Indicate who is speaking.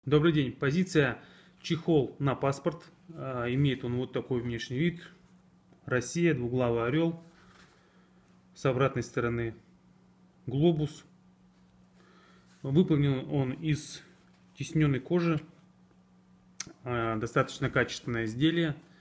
Speaker 1: Добрый день. Позиция чехол на паспорт. Имеет он вот такой внешний вид. Россия, двуглавый орел. С обратной стороны глобус. Выполнен он из тисненной кожи. Достаточно качественное изделие.